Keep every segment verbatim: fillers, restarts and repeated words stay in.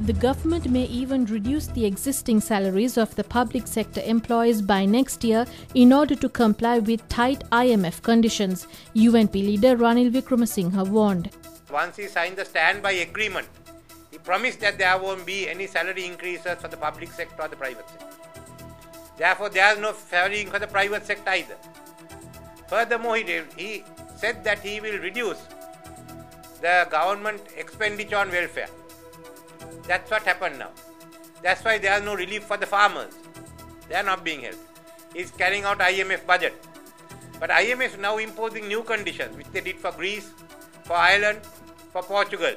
The government may even reduce the existing salaries of the public sector employees by next year in order to comply with tight I M F conditions, U N P leader Ranil Wickramasinghe warned. Once he signed the standby agreement, he promised that there won't be any salary increases for the public sector or the private sector. Therefore, there is no salary increase for the private sector either. Furthermore, he, did, he said that he will reduce the government expenditure on welfare. That's what happened now. That's why there is no relief for the farmers. They are not being helped. He's carrying out I M F budget. But I M F is now imposing new conditions, which they did for Greece, for Ireland, for Portugal.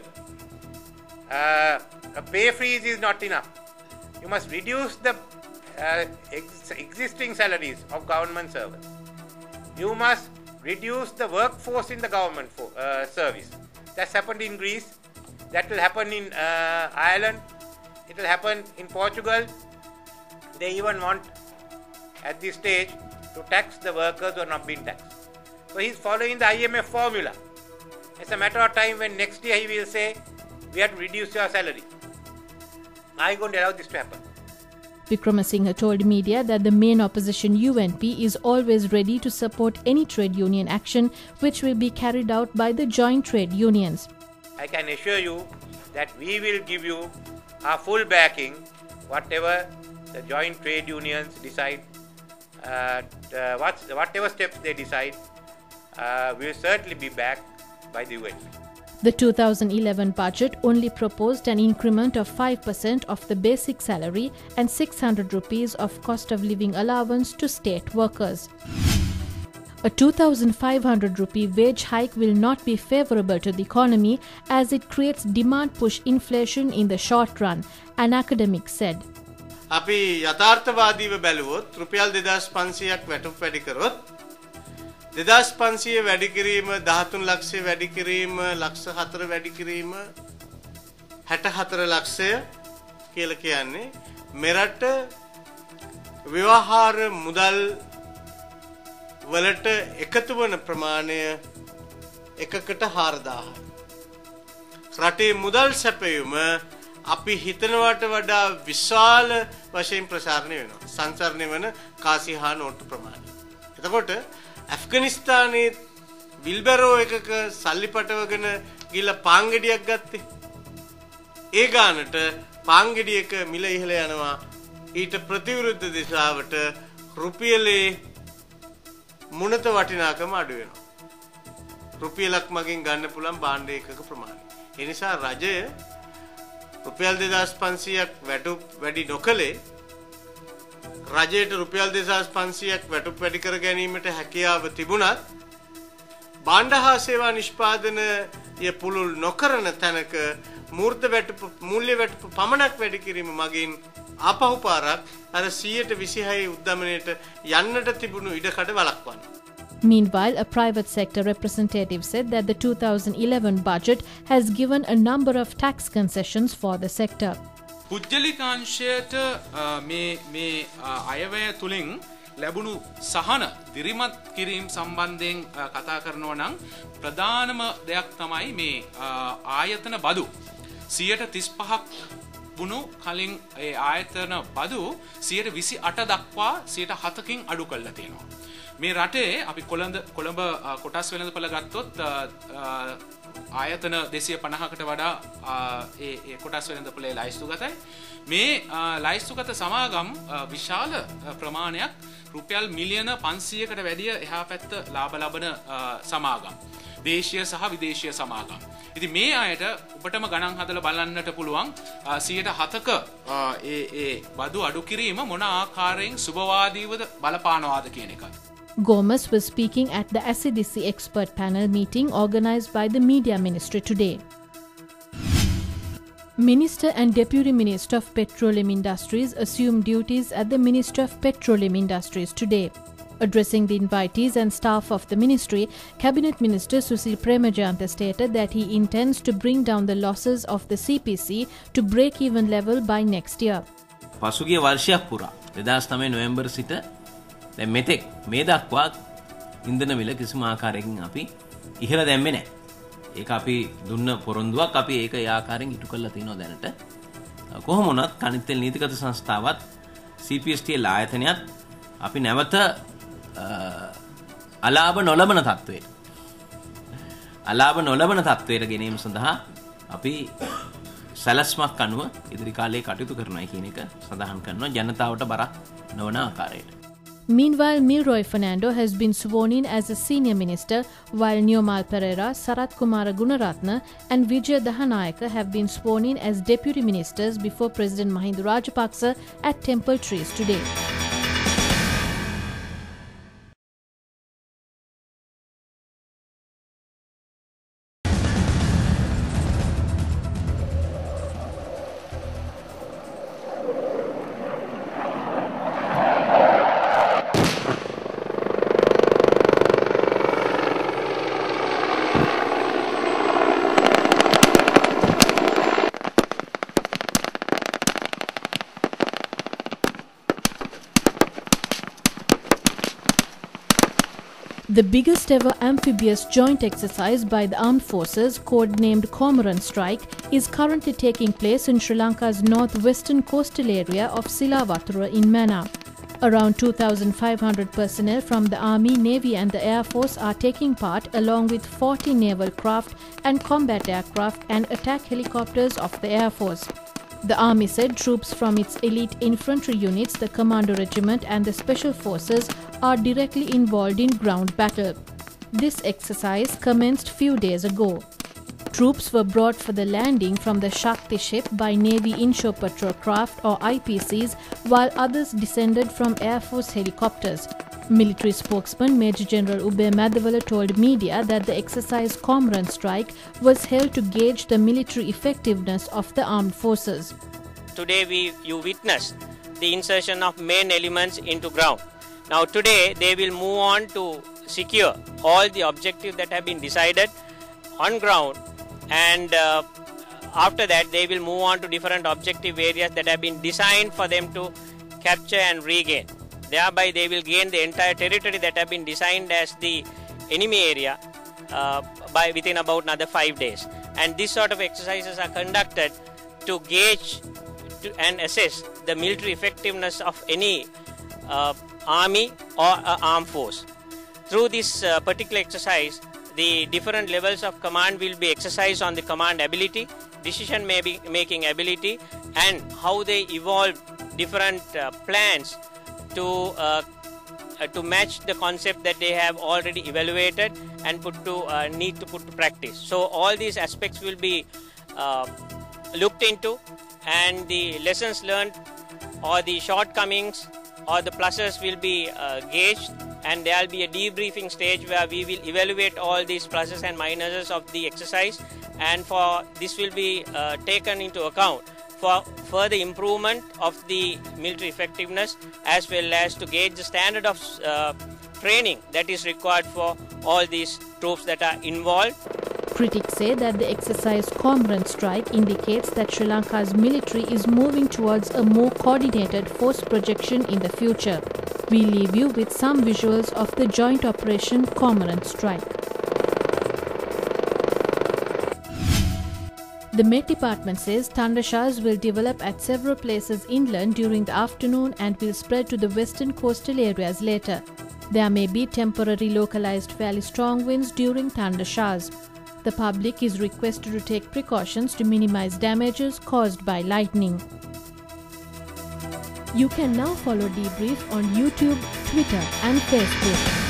Uh, a pay freeze is not enough. You must reduce the uh, ex existing salaries of government servants. You must reduce the workforce in the government for, uh, service. That's happened in Greece. That will happen in uh, Ireland. It will happen in Portugal. They even want, at this stage, to tax the workers who are not being taxed. So he's following the I M F formula. It's a matter of time when next year he will say, we have to reduce your salary. Are you going to allow this to happen? Wickramasinghe told media that the main opposition U N P is always ready to support any trade union action which will be carried out by the joint trade unions. I can assure you that we will give you our full backing, whatever the joint trade unions decide, uh, uh, what, whatever steps they decide, uh, will certainly be backed by the U N P. The two thousand eleven budget only proposed an increment of five percent of the basic salary and six hundred rupees of cost of living allowance to state workers. A two thousand five hundred rupee wage hike will not be favourable to the economy as it creates demand-push inflation in the short run, an academic said. අපි යථාර්ථවාදීව බැලුවොත් රුපියල් දෙදාස් පන්සියයක් වැටුප් වැඩි කරොත් දෙදාස් පන්සිය වැඩි කිරීම දහතුන් ලක්ෂය වැඩි කිරීම ලක්ෂ හතර වැඩි කිරීම හැට හතර ලක්ෂය කියලා කියන්නේ මෙරට ව්‍යවහාර මුදල් වලට එකතු වන ප්‍රමාණය එකකට හාරදාහයි. රටේ මුදල් සැපයුම අපි හිතනවට වඩා විශාල වශයෙන් ප්‍රසාරණය වෙනවා. සංසරණය වන කාසි හා නෝට්ටු ප්‍රමාණය. එතකොට ඇෆ්ගනිස්තානයේ විල්බරෝ එකක සල්ලි පටවගෙන ගිහලා පාංගෙඩියක් ගත්තේ. ඒ ගානට පාංගෙඩියක මිල ඉහළ යනවා. ඊට ප්‍රතිවිරුද්ධ දිශාවට රුපියලේ මුණත වටිනාකම අඩු වෙනවා. රුපියලක් මගින් ගන්න පුළුවන් භාණ්ඩ එකක ප්‍රමාණය. ඒ නිසා රජය රුපියල් දෙදාස් පන්සියයක් වැටුප් වැඩි නොකලේ රජයට රුපියල් දෙදාස් පන්සියයක් වැටුප් වැඩි කර ගැනීමට හැකියාව තිබුණත් භාණ්ඩ හා සේවා නිෂ්පාදනය පුළුල් නොකරන තැනක මූර්ත වැටුප් මූල්‍ය වැටුප් පමණක් වැඩි කිරීම මගින් ආපහු පාරක් අර සියයට විසිහය උද්දමනයට යන්නට තිබුණු ඉඩකඩ වළක්වන්න. Meanwhile, a private sector representative said that the two thousand eleven budget has given a number of tax concessions for the sector. පුජ්‍යලිකාංශයට මේ මේ අයවැය තුලින් ලැබුණු සහන දිරිමත් කිරීම සම්බන්ධයෙන් කතා කරනවා නම් ප්‍රධානම දෙයක් තමයි මේ ආයතන බදු සියයට තිස් පහක් වුණු කලින් ඒ ආයතන බදු සියයට විසි අට දක්වා සියයට හතකින් අඩු කරලා තියෙනවා. මේ රටේ අපි කොළඹ කොළඹ කොටස් වෙළඳපොළ ගත්තොත් ආයතන දෙසිය පනහකට වඩා ඒ ඒ කොටස් වෙළඳපොළේ ලයිස්තුගතයි. මේ ලයිස්තුගත සමාගම් විශාල ප්‍රමාණයක් රුපියල් මිලියන පන්සීයකට වැඩිය එහා පැත්ත ලාභ ලබන සමාගම්. දේශීය සහ විදේශීය සමාගම්. ඉතින් මේ අයට ඔබටම ගණන් හදලා බලන්නට පුළුවන් සියයට හතක ඒ ඒ බදු අඩු කිරීම මොන ආකාරයෙන් සුබවාදීවද බලපානවාද කියන එක. Gomes was speaking at the A C D C expert panel meeting organised by the Media Ministry today. Minister and Deputy Minister of Petroleum Industries assumed duties at the Ministry of Petroleum Industries today. Addressing the invitees and staff of the ministry, Cabinet Minister Susil Premajantha stated that he intends to bring down the losses of the C P C to break-even level by next year. පසුගිය වර්ෂයක් පුරා දෙදාස් නවය නොවැම්බර් සිට දැන් මෙතෙක් මේ දක්වා ඉන්ධන මිල කිසිම ආකාරයකින් අපි ඉහළ දැම්මේ නැහැ. ඒක අපි දුන්න පොරොන්දුවක් අපි ඒක ඒ ආකාරයෙන් ඉටු කරලා තිනවා දැනට. කොහොම වුණත් කනිත් තෙල් නීතිගත සංස්ථාවත් C P S T L ආයතනයත් අපි නැවත අලාභ නොලබන තත්ත්වයට අලාභ නොලබන තත්ත්වයට ගෙනීම සඳහා අපි සැලැස්මක් අනුව ඉදිරි කාලයේ කටයුතු කරනවා කියන එක සඳහන් කරනවා ජනතාවට බරක් නොවන ආකාරයට. Meanwhile, Milroy Fernando has been sworn in as a senior minister, while Niomal Pereira, Sarath Kumara Gunaratna and Vijay Dahanayaka have been sworn in as deputy ministers before President Mahinda Rajapaksa at Temple Trees today. The biggest ever amphibious joint exercise by the armed forces, codenamed Cormorant Strike, is currently taking place in Sri Lanka's northwestern coastal area of Silavatura in Mannar. Around two thousand five hundred personnel from the Army, Navy and the Air Force are taking part, along with forty naval craft and combat aircraft and attack helicopters of the Air Force. The Army said troops from its elite infantry units, the Commando Regiment and the Special Forces are directly involved in ground battle. This exercise commenced few days ago. Troops were brought for the landing from the Shakti ship by Navy inshore patrol craft or I P Cs, while others descended from Air Force helicopters. Military spokesman Major General Ubay Madhavala told media that the exercise Cormorant Strike was held to gauge the military effectiveness of the armed forces. Today we you witness the insertion of main elements into ground. Now today they will move on to secure all the objectives that have been decided on ground, and uh, after that they will move on to different objective areas that have been designed for them to capture and regain. Thereby they will gain the entire territory that have been designed as the enemy area uh, by within about another five days. And this sort of exercises are conducted to gauge to, and assess the military effectiveness of any uh, army or uh, armed force. Through this uh, particular exercise, the different levels of command will be exercised on the command ability, decision making ability, and how they evolve different uh, plans to uh, uh, to match the concept that they have already evaluated and put to uh, need to put to practice. So all these aspects will be uh, looked into, and the lessons learned or the shortcomings or the pluses will be uh, gauged, and there will be a debriefing stage where we will evaluate all these pluses and minuses of the exercise, and for this will be uh, taken into account for further improvement of the military effectiveness, as well as to gauge the standard of uh, training that is required for all these troops that are involved. Critics say that the exercise Cormorant Strike indicates that Sri Lanka's military is moving towards a more coordinated force projection in the future. We leave you with some visuals of the joint operation Cormorant Strike. The Met Department says thunder showers will develop at several places inland during the afternoon and will spread to the western coastal areas later. There may be temporary localized fairly strong winds during thunder showers. The public is requested to take precautions to minimize damages caused by lightning. You can now follow Debrief on YouTube, Twitter and Facebook.